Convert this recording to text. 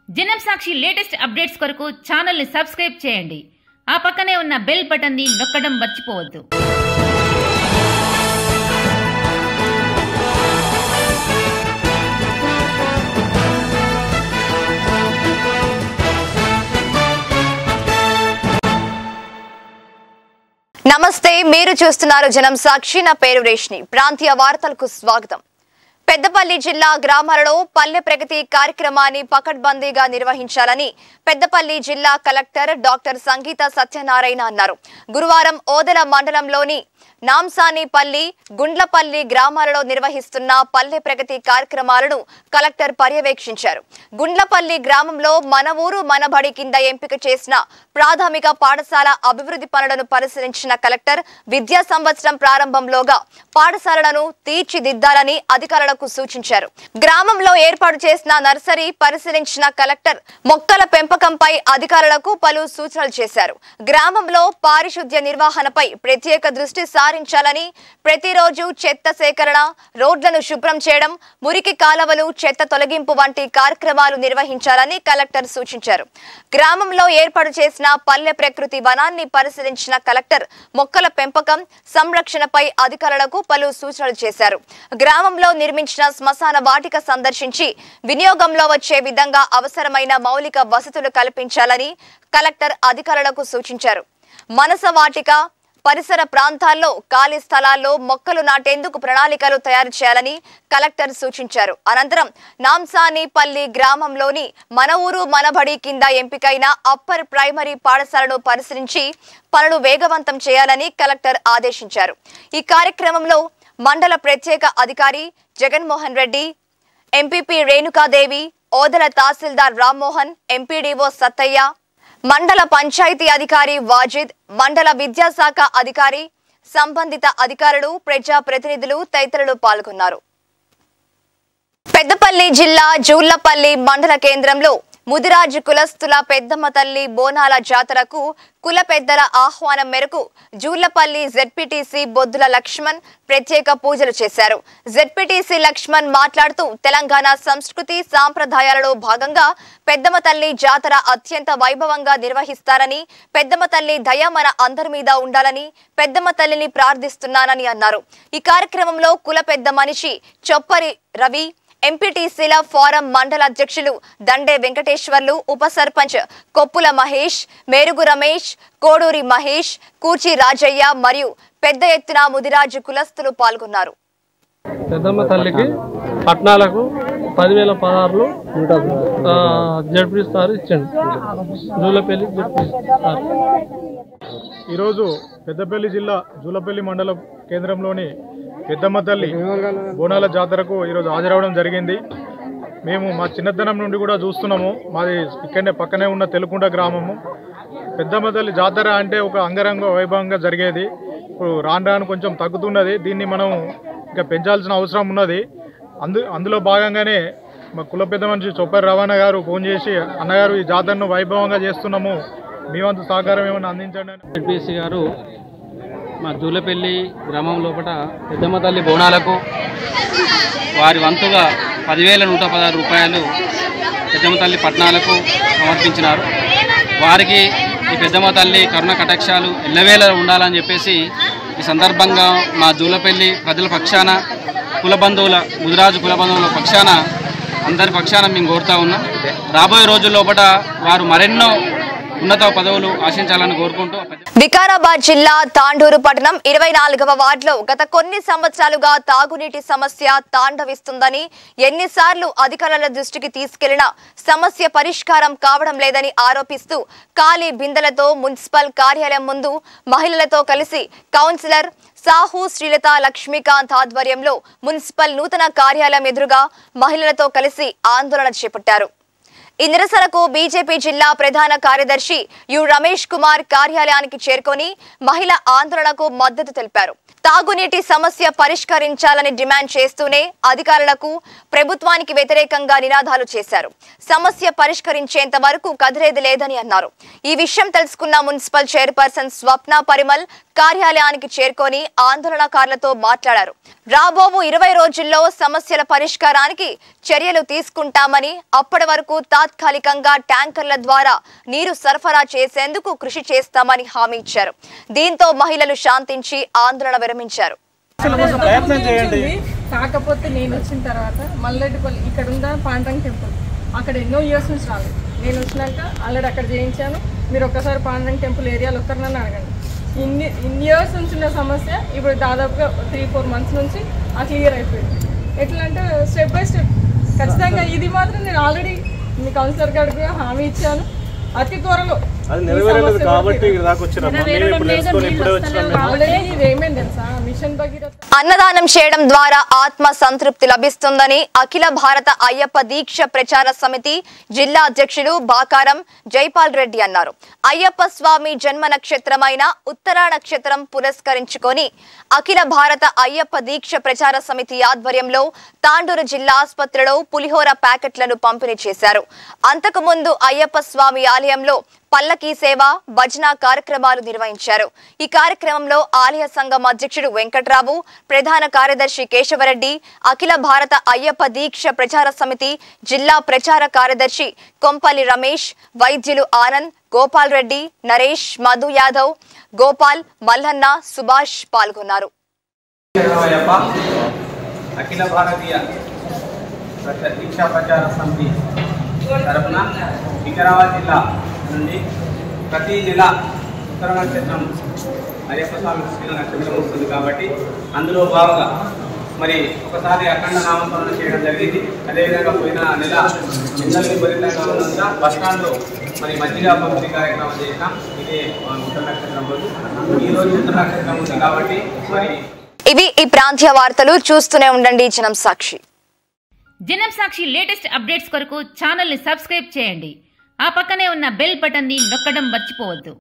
జనం Sakshi latest updates కొరకు channel ని సబ్స్క్రైబ్ చేయండి. ఆ పక్కనే ఉన్న బెల్ బటన్ ని నొక్కడం మర్చిపోవద్దు. నమస్తే, మీరు చూస్తున్నారు జనం సాక్షి. నా పేరు రేష్ని. ప్రాంతీయ వార్తలకు స్వాగతం. పెద్దపల్లి జిల్లా గ్రామాలలో పల్లె ప్రగతి కార్యక్రమాన్ని పకడ్బందీగా నిర్వహించాలని పెద్దపల్లి జిల్లా కలెక్టర్ డాక్టర్ సంగీత సత్యనారాయణ అన్నారు. గురువారం ఓదెల మండలంలోని నాంసానిపల్లి, గుండ్లపల్లి గ్రామాలలో నిర్వహిస్తున్న పల్లె ప్రగతి కార్యక్రమాలను కలెక్టర్ పర్యవేక్షించారు. గుండ్లపల్లి గ్రామంలో మన ఊరు మన బడి కింద ఎంపిక చేసిన ప్రాథమిక పాఠశాల అభివృద్ధి పనులను పరిశీలించిన కలెక్టర్ విద్యా సంవత్సరం ప్రారంభంలోగా పాఠశాలలను తీర్చిదిద్దాలని అధికారులకు సూచించారు. గ్రామంలో ఏర్పాటు చేసిన నర్సరీ పరిశీలించిన కలెక్టర్ మొక్కల పెంపకంపై అధికారులకు పలు సూచనలు చేశారు. గ్రామంలో పారిశుద్ధ్య నిర్వహణపై ప్రత్యేక దృష్టి సారించాలని, ప్రతిరోజు చెత్త సేకరణ, రోడ్లను శుభ్రం చేయడం, మురికి కాలవలు చెత్త తొలగింపు వంటి కార్యక్రమాలు నిర్వహించాలని కలెక్టర్ సూచించారు. గ్రామంలో ఏర్పాటు చేసిన పల్లె ప్రకృతి వనాన్ని పరిశీలించిన కలెక్టర్ మొక్కల పెంపకం, సంరక్షణపై అధికారులకు పలు సూచనలు చేశారు. గ్రామంలో నిర్మించిన శ్మశాన వాటిక సందర్శించి వినియోగంలో వచ్చే విధంగా అవసరమైన మౌలిక వసతులు కల్పించాలని కలెక్టర్ అధికారులకు సూచించారు. మనస వాటిక పరిసర ప్రాంతాల్లో ఖాళీ స్థలాల్లో మొక్కలు నాటేందుకు ప్రణాళికలు తయారు చేయాలని కలెక్టర్ సూచించారు. అనంతరం నాంసానిపల్లి గ్రామంలోని మన ఊరు మన బడి కింద ఎంపికైన అప్పర్ ప్రైమరీ పాఠశాలను పరిశీలించి పనులు వేగవంతం చేయాలని కలెక్టర్ ఆదేశించారు. ఈ కార్యక్రమంలో మండల ప్రత్యేక అధికారి జగన్మోహన్ రెడ్డి, ఎంపీపీ రేణుకాదేవి, ఓదెల తహసీల్దార్ రామ్మోహన్, ఎంపీడీఓ సత్తయ్య, మండల పంచాయతీ అధికారి వాజిద్, మండల విద్యాశాఖ అధికారి, సంబంధిత అధికారులు, ప్రజా ప్రతినిధులు తదితరులు పాల్గొన్నారు. పెద్దపల్లి జిల్లా జూళ్లపల్లి మండల కేంద్రంలో ముదిరాజు కులస్తుల పెద్దమ్మ తల్లి బోనాల జాతరకు కుల పెద్దల ఆహ్వానం మేరకు జూళ్లపల్లి జెడ్పీటీసీ బొద్దుల లక్ష్మణ్ ప్రత్యేక పూజలు చేశారు. జెడ్పీటీసీ లక్ష్మణ్ మాట్లాడుతూ తెలంగాణ సంస్కృతి సాంప్రదాయాలలో భాగంగా పెద్దమ్మ తల్లి జాతర అత్యంత వైభవంగా నిర్వహిస్తారని, పెద్దమ్మ తల్లి దయ మన అందరి మీద ఉండాలని పెద్దమ్మ తల్లిని ప్రార్థిస్తున్నానని అన్నారు. ఈ కార్యక్రమంలో కుల పెద్ద మనిషి చొప్పరి రవి, ఎంపీటీసీల ఫోరం మండల అధ్యక్షులు దండే వెంకటేశ్వర్లు, ఉప సర్పంచ్ కొప్పుల మహేష్, మేరుగు రమేష్, కోడూరి మహేష్, కూచి రాజయ్య మరియు పెద్ద ఎత్తున ముదిరాజు కులస్తులు పాల్గొన్నారు. పెద్దమ్మ తల్లికి పట్నాలకు 10,000 పదార్లు జడ్పీ సార్ ఇచ్చండి. జూలపల్లి జడ్పీ సార్ ఈరోజు పెద్దపల్లి జిల్లా జూలపల్లి మండల కేంద్రంలోని పెద్దమ్మ తల్లి బోనాల జాతరకు ఈరోజు హాజరవడం జరిగింది. మేము మా చిన్నతనం నుండి కూడా చూస్తున్నాము. మాది ఇక్కడనే పక్కనే ఉన్న తెలుకుంట గ్రామము. పెద్దమ్మ తల్లి జాతర అంటే ఒక అంగరంగ వైభవంగా జరిగేది. ఇప్పుడు రాను కొంచెం తగ్గుతున్నది. దీన్ని మనం ఇంకా పెంచాల్సిన అవసరం ఉన్నది. అందులో భాగంగానే మా కుల పెద్ద మనిషి చొప్పరి రవాణా గారు ఫోన్ చేసి, అన్నగారు ఈ జాతరను వైభవంగా చేస్తున్నాము, మీ వంతు సహకారం ఏమైనా అందించండి. జడ్పీసీ గారు మా జూలపల్లి గ్రామం లోపల పెద్దమ్మ తల్లి బోనాలకు వారి వంతుగా 10,116 రూపాయలు పెద్దమ్మ తల్లి పట్నాలకు సమర్పించినారు. వారికి ఈ పెద్దమ్మ తల్లి కరుణ కటాక్షాలు ఎల్లవేళ ఉండాలని చెప్పేసి ఈ సందర్భంగా మా జూలపల్లి ప్రజల పక్షాన, ముదిరాజు కుల బంధువుల పక్షాన, అందరి పక్షాన మేము కోరుతా ఉన్నాం. రాబోయే రోజుల లోపల వారు మరెన్నో ఉన్నత పదవులు ఆశించాలని కోరుకుంటూ. వికారాబాద్ జిల్లా తాండూరు పట్టణం 24వ వార్డులో గత కొన్ని సంవత్సరాలుగా తాగునీటి సమస్య తాండవిస్తుందని, ఎన్నిసార్లు అధికారుల దృష్టికి తీసుకెళ్లినా సమస్య పరిష్కారం కావడం లేదని ఆరోపిస్తూ ఖాళీ బిందెలతో మున్సిపల్ కార్యాలయం ముందు మహిళలతో కలిసి కౌన్సిలర్ సాహు శ్రీలత లక్ష్మీకాంత్ ఆధ్వర్యంలో మున్సిపల్ నూతన కార్యాలయం ఎదురుగా మహిళలతో కలిసి ఆందోళన చేపట్టారు. ఈ నిరసనకు బీజేపీ జిల్లా ప్రధాన కార్యదర్శి యు రమేష్ కుమార్ కార్యాలయానికి చేరుకొని మహిళా ఆందోళనకు మద్దతు తెలిపారు. తాగునీటి సమస్య పరిష్కరించాలని డిమాండ్ చేస్తూనే అధికారులకు ప్రభుత్వానికి వ్యతిరేకంగా నినాదాలు చేశారు. సమస్య పరిష్కరించేంత వరకు కదిలేది లేదని అన్నారు. ఈ విషయం తెలుసుకున్న మున్సిపల్ చైర్పర్సన్ స్వప్న పరిమల్ కార్యాలయానికి చేరుకొని ఆందోళనకారులతో మాట్లాడారు. రాబోవు 20 రోజుల్లో సమస్యల పరిష్కారానికి చర్యలు తీసుకుంటామని, అప్పటి వరకు తాత్కాలికంగా ట్యాంకర్ల ద్వారా నీరు సరఫరా చేసేందుకు కృషి చేస్తామని హామీ ఇచ్చారు. దీంతో మహిళలు శాంతించి ఆందోళన విరమించారు. కాకపోతే నేను వచ్చిన తర్వాత మల్లెడ్డిపల్లి ఇక్కడ ఉన్న పాండ్రంగ్ టెంపుల్ అక్కడ ఎన్నో ఇయర్స్ నుంచి రాలేదు. నేను వచ్చినాక ఆల్రెడీ అక్కడ చేయించాను. మీరు ఒక్కసారి పాండ్రంగ్ టెంపుల్ ఏరియాలో ఒక్కరినన్నా అడగండి. ఇన్ని ఇయర్స్ నుంచి ఉన్న సమస్య ఇప్పుడు దాదాపుగా 3-4 months నుంచి క్లియర్ అయిపోయింది. ఎట్లా అంటే స్టెప్ బై స్టెప్ ఖచ్చితంగా ఇది మాత్రం నేను ఆల్రెడీ మీ కౌన్సిలర్ గారికి హామీ ఇచ్చాను. అతి త్వరలో అన్నదానం చేయడం ద్వారా ఆత్మ సంతృప్తి లభిస్తుందని అఖిల భారత అయ్యప్ప దీక్ష ప్రచార సమితి జిల్లా అధ్యక్షులు బాకారం జైపాల్ రెడ్డి అన్నారు. అయ్యప్ప స్వామి జన్మ నక్షత్రమైన ఉత్తరా నక్షత్రం పురస్కరించుకొని అఖిల భారత అయ్యప్ప దీక్ష ప్రచార సమితి ఆధ్వర్యంలో తాండూరు జిల్లా ఆసుపత్రిలో పులిహోర ప్యాకెట్లను పంపిణీ చేశారు. అంతకుముందు అయ్యప్ప స్వామి ఆలయంలో పల్లకీ సేవ, భజన కార్యక్రమాలు నిర్వహించారు. ఈ కార్యక్రమంలో ఆలయ సంఘం అధ్యక్షుడు వెంకట్రావు, ప్రధాన కార్యదర్శి కేశవరెడ్డి, అఖిల భారత అయ్యప్ప దీక్ష ప్రచార సమితి జిల్లా ప్రచార కార్యదర్శి కొంపల్లి రమేష్, వైద్యులు ఆనంద్, గోపాల్ రెడ్డి, నరేష్, మధు యాదవ్, గోపాల్, మల్లన్న, సుభాష్ పాల్గొన్నారు. అఖిల భారతీయ దీక్షా ప్రచార సమితి తరఫున వికారాబాద్ జిల్లా నుండి ప్రతి నెల ఉత్తర నక్షత్రం అయ్యప్ప స్వామి కృష్ణ నక్షత్రం వస్తుంది కాబట్టి అందులో భాగంగా మరి ఒకసారి అఖండ నామకరణ చేయడం జరిగింది. అదేవిధంగా పోయిన నెల ఎందరికీ బరితంగా ఉన్నంత బస్టాండ్లో మరి మధ్యగా పంపిణీ కార్యక్రమం చేసినాం. ఇదే ఉత్తర నక్షత్రం రోజు. ఈరోజు ఉత్తర నక్షత్రం ఉంది కాబట్టి మరి ఇవి ఈ ప్రాంతీయ వార్తలు. చూస్తూనే ఉండండి జనం సాక్షి. జనం సాక్షి లేటెస్ట్ అప్డేట్స్ కొరకు ఛానల్ ని సబ్స్క్రైబ్ చేయండి. ఆ పక్కనే ఉన్న బెల్ బటన్ ని నొక్కడం మర్చిపోవద్దు.